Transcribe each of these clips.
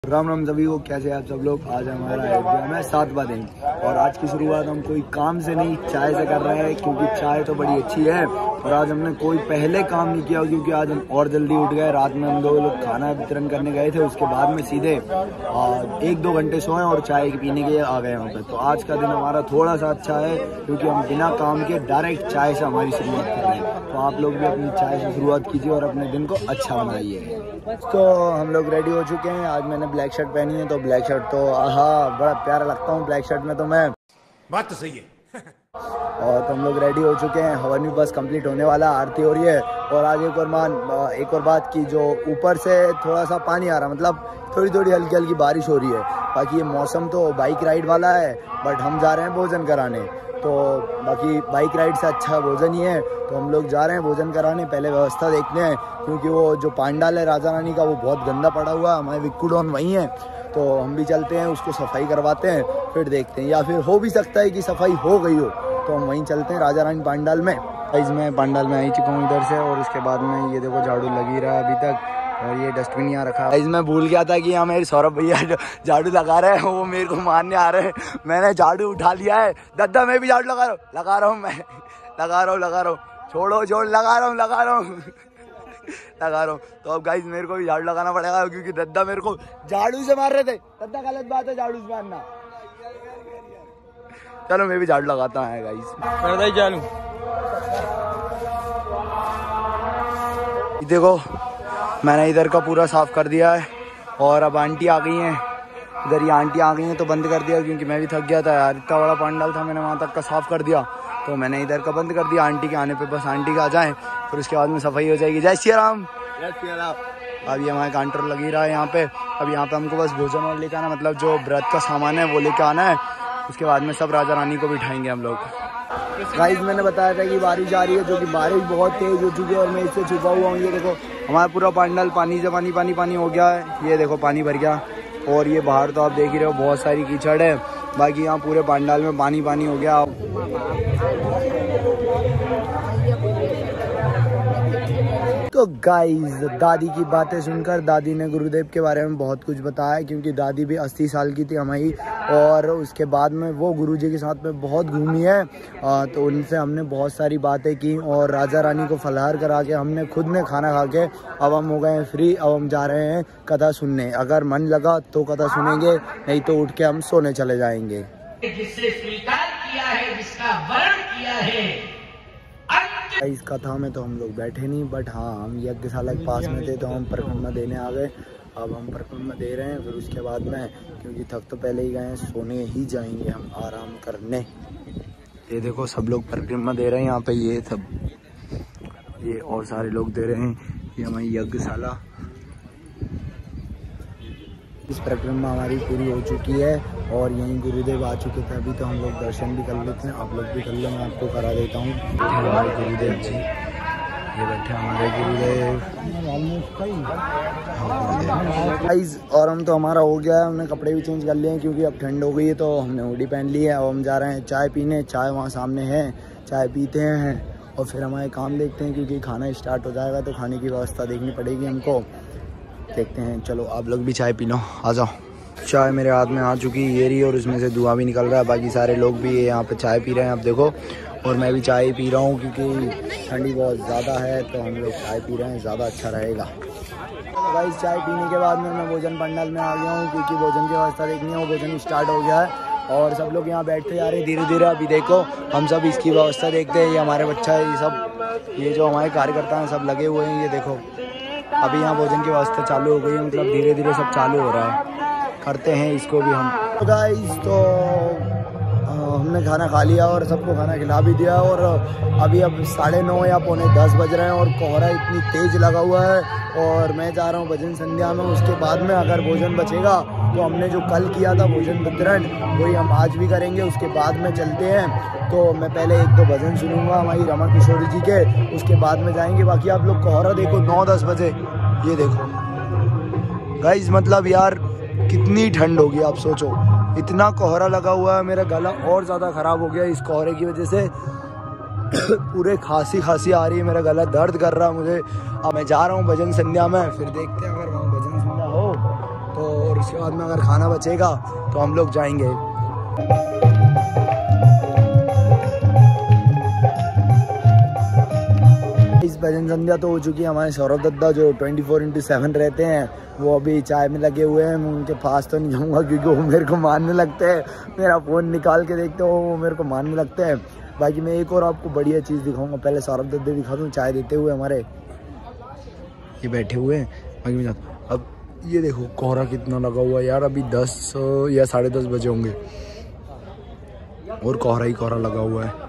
राम राम सभी को, कैसे आप सब लोग। आज हमारा अयोध्या में 7वां दिन और आज की शुरुआत हम कोई काम से नहीं चाय से कर रहे हैं, क्योंकि चाय तो बड़ी अच्छी है। और आज हमने कोई पहले काम नहीं किया क्योंकि आज हम और जल्दी उठ गए। रात में हम 2 लोग खाना वितरण करने गए थे, उसके बाद में सीधे 1-2 घंटे सोए और चाय पीने के लिए आ गए यहाँ पे। तो आज का दिन हमारा थोड़ा सा अच्छा है क्योंकि हम बिना काम के डायरेक्ट चाय से हमारी शुरुआत कर रहे हैं। तो आप लोग भी अपनी चाय से शुरुआत कीजिए और अपने दिन को अच्छा बनाइए। तो हम लोग रेडी हो चुके हैं। आज मैंने ब्लैक शर्ट पहनी है, तो ब्लैक शर्ट तो बड़ा प्यारा लगता हूँ ब्लैक शर्ट में तो मैं। बात तो सही है। और तो हम लोग रेडी हो चुके हैं। हवन भी बस कंप्लीट होने वाला, आरती हो रही है। और आज एक और बात की, जो ऊपर से थोड़ा सा पानी आ रहा, मतलब थोड़ी थोड़ी हल्की हल्की बारिश हो रही है। बाकी ये मौसम तो बाइक राइड वाला है, बट हम जा रहे हैं भोजन कराने। तो बाकी बाइक राइड से अच्छा भोजन ही है, तो हम लोग जा रहे हैं भोजन कराने। पहले व्यवस्था देखते हैं क्योंकि वो जो पांडाल है राजा रानी का वो बहुत गंदा पड़ा हुआ है। हमारे विक्कू डॉन वहीं है, तो हम भी चलते हैं, उसको सफाई करवाते हैं, फिर देखते हैं। या फिर हो भी सकता है कि सफाई हो गई हो, तो हम वहीं चलते हैं राजा रानी पांडाल में। मैं पांडाल में आ चुका हूँ इधर से, और उसके बाद में ये देखो झाड़ू लगी रहा है अभी तक, और ये डस्टबिन यहाँ रखा है। मैं भूल गया था कि यहाँ मेरे सौरभ भैया झाड़ू लगा रहे हैं, वो मेरे को मारने आ रहे हैं। मैंने झाड़ू उठा लिया है। दादा मैं भी झाड़ू लगा रहा हूँ मैं लगा रहा हूँ। छोड़ो लगा रहा हूँ। तो अब गाइस मेरे को भी झाड़ू लगाना पड़ेगा क्योंकि दद्दा मेरे को झाड़ू से मार रहे थे। दद्दा गलत बात है झाड़ू से मारना। चलो मैं भी झाड़ू लगाता हूँ गाइस। देखो मैंने इधर का पूरा साफ कर दिया है, और अब आंटी आ गई हैं। इधर ये आंटी आ गई हैं तो बंद कर दिया क्योंकि मैं भी थक गया था यार। इतना बड़ा पंडाल था, मैंने वहाँ तक का साफ कर दिया, तो मैंने इधर का बंद कर दिया। आंटी के आने पे बस आंटी का आ जाएं, फिर उसके बाद में सफाई हो जाएगी। जय श्री राम। अब ये हमारे काउंटर लगी रहा है यहाँ पे। अब यहाँ पे हमको बस भोजन और लेकर आना, मतलब जो व्रत का सामान है वो लेकर आना है। उसके बाद में सब राजा रानी को बिठाएंगे हम लोग। गाइस मैंने बताया था कि बारिश आ रही है, जो कि बारिश बहुत तेज हो चुकी है और मैं इससे छुपा हुआ हूँ। ये देखो हमारा पूरा पंडाल पानी से पानी हो गया है। ये देखो पानी भर गया, और ये बाहर तो आप देख ही रहे हो बहुत सारी कीचड़ है। बाकी यहाँ पूरे पंडाल में पानी हो गया। तो गाइस दादी की बातें सुनकर दादी ने गुरुदेव के बारे में बहुत कुछ बताया, क्योंकि दादी भी 80 साल की थी हमारी, और उसके बाद में वो गुरुजी के साथ में बहुत घूमी है। तो उनसे हमने बहुत सारी बातें की, और राजा रानी को फलाहार करा के हमने खुद ने खाना खा के अब हम हो गए हैं फ्री। अब हम जा रहे हैं कथा सुनने। अगर मन लगा तो कथा सुनेंगे, नहीं तो उठ के हम सोने चले जाएंगे। जिससे स्वीकार किया है, जिसका वर्ण किया है। इस कथा में तो हम लोग बैठे नहीं, बट हाँ हम यज्ञशाला के पास में थे तो हम परिक्रमा देने आ गए। अब हम परिक्रमा दे रहे हैं, फिर उसके बाद में क्योंकि थक तो पहले ही गए हैं, सोने ही जाएंगे हम आराम करने। ये देखो सब लोग परिक्रमा दे रहे हैं यहाँ पे, ये सब ये और सारे लोग दे रहे हैं। ये हमारी यज्ञशाला, इस परिक्रमा हमारी पूरी हो चुकी है और यहीं गुरुदेव आ चुके थे। अभी तो हम लोग दर्शन भी कर लेते हैं, आप लोग भी कर लो, मैं आपको करा देता हूँ। हमारे गुरुदेव जी, ये बैठे हमारे गुरुदेव। और हम तो हमारा हो गया है, हमने कपड़े भी चेंज कर लिए हैं क्योंकि अब ठंड हो गई है, तो हमने हुडी पहन ली है। अब हम जा रहे हैं चाय पीने। चाय वहाँ सामने है, चाय पीते हैं और फिर हमारे काम देखते हैं, क्योंकि खाना स्टार्ट हो जाएगा तो खाने की व्यवस्था देखनी पड़ेगी हमको। देखते हैं, चलो आप लोग भी चाय पी लो, आ जाओ। चाय मेरे हाथ में आ चुकी है ये रही, और उसमें से धुआं भी निकल रहा है। बाकी सारे लोग भी यहाँ पे चाय पी रहे हैं, आप देखो। और मैं भी चाय पी रहा हूँ क्योंकि ठंडी बहुत ज़्यादा है, तो हम लोग चाय पी रहे हैं, ज़्यादा अच्छा रहेगा। भाई चाय पीने के बाद में मैं भोजन पंडाल में आ गया हूँ क्योंकि भोजन की व्यवस्था देखनी है। वो भोजन स्टार्ट हो गया है और सब लोग यहाँ बैठते जा रहे हैं धीरे धीरे। अभी देखो हम सब इसकी व्यवस्था देखते हैं। ये हमारे बच्चा है, ये सब ये जो हमारे कार्यकर्ता हैं सब लगे हुए हैं। ये देखो अभी यहाँ भोजन की व्यवस्था चालू हो गई है, मतलब धीरे धीरे सब चालू हो रहा है। करते हैं इसको भी हम। तो गाइस तो हमने खाना खा लिया और सबको खाना खिला भी दिया, और अभी अब 9:30 या 9:45 बज रहे हैं और कोहरा इतनी तेज लगा हुआ है। और मैं जा रहा हूँ भजन संध्या में। उसके बाद में अगर भोजन बचेगा तो हमने जो कल किया था भोजन वितरण, वही हम आज भी करेंगे। उसके बाद में चलते हैं, तो मैं पहले 1-2 भजन सुनूंगा हमारी रमा किशोरी जी के, उसके बाद में जाएंगे। बाकी आप लोग कोहरा देखो 9-10 बजे, ये देखो गाइस, मतलब यार कितनी ठंड होगी आप सोचो। इतना कोहरा लगा हुआ है, मेरा गला और ज़्यादा ख़राब हो गया इस कोहरे की वजह से। पूरे खांसी आ रही है, मेरा गला दर्द कर रहा है मुझे। अब मैं जा रहा हूँ भजन संध्या में, फिर देखते हैं अगर वहाँ भजन संध्या हो तो। और उसके बाद में अगर खाना बचेगा तो हम लोग जाएंगे। इस भजन संध्या तो हो चुकी है। हमारे सौरभ दत्ता जो 24/7 रहते हैं वो अभी चाय में लगे हुए हैं। मैं उनके पास तो नहीं जाऊँगा क्योंकि वो मेरे को मारने लगते हैं। मेरा फ़ोन निकाल के देखते हो वो मेरे को मारने लगते हैं। बाकी मैं एक और आपको बढ़िया चीज़ दिखाऊंगा। पहले सौरभ दत्ता दिखा दूँ चाय देते हुए। हमारे ये बैठे हुए हैं। बाकी मैं अब ये देखो कोहरा कितना लगा हुआ है यार। अभी 10 या 10:30 बजे होंगे और कोहरा ही कोहरा लगा हुआ है।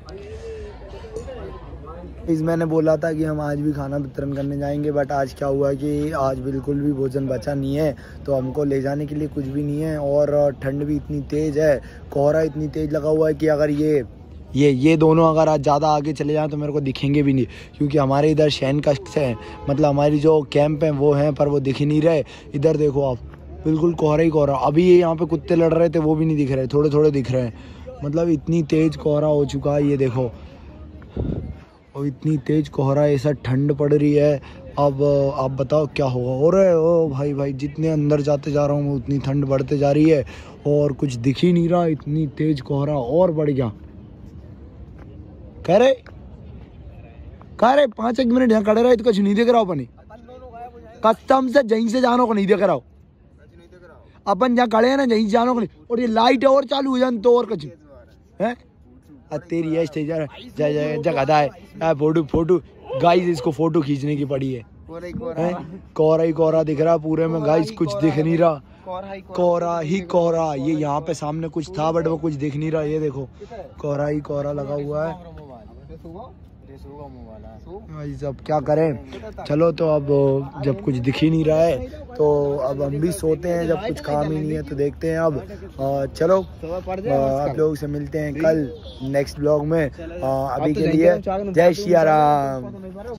मैंने बोला था कि हम आज भी खाना वितरण करने जाएंगे, बट आज क्या हुआ कि आज बिल्कुल भी भोजन बचा नहीं है, तो हमको ले जाने के लिए कुछ भी नहीं है। और ठंड भी इतनी तेज़ है, कोहरा इतनी तेज़ लगा हुआ है कि अगर ये दोनों अगर आज ज़्यादा आगे चले जाएं तो मेरे को दिखेंगे भी नहीं, क्योंकि हमारे इधर शयन कक्ष है, मतलब हमारी जो कैंप हैं वो हैं, पर वो दिख ही नहीं रहे। इधर देखो आप, बिल्कुल कोहरा ही कोहरा। अभी ये यहाँ पे कुत्ते लड़ रहे थे वो भी नहीं दिख रहे, थोड़े थोड़े दिख रहे हैं। मतलब इतनी तेज़ कोहरा हो चुका है, ये देखो। और इतनी तेज़ कोहरा, ऐसा ठंड पड़ रही है। अब आप बताओ क्या होगा। और ओ भाई जितने अंदर जाते जा रहा हूँ उतनी ठंड बढ़ते जा रही है और कुछ दिख ही नहीं रहा। इतनी तेज़ कोहरा और बढ़ गया। कह रहे 5 मिनट यहाँ खड़े रहे तो कुछ नहीं दिख रहा। अपन कस्टम से जहीं से जानो को नहीं दिख रहा। अपन जहाँ खड़े हैं ना जहीं जानो को नहीं। और ये लाइट और चालू हो जाए तो और कुछ है। तेरी है जगह है फोटो गाइस, इसको फोटो खींचने की पड़ी है। कोहरा ही कोहरा दिख रहा पूरे में गाइस, कुछ दिख नहीं रहा। कोहरा ही कोहरा। ये यहाँ पे सामने कुछ था बट वो कुछ दिख नहीं रहा। ये देखो कोहरा ही कोहरा लगा हुआ है भाई। सब क्या करें। चलो तो अब जब कुछ दिख ही नहीं रहा है तो अब हम भी सोते हैं। जब कुछ काम ही नहीं है तो देखते हैं अब। चलो आप लोगों से मिलते हैं कल नेक्स्ट ब्लॉग में। अभी के लिए जय श्री राम।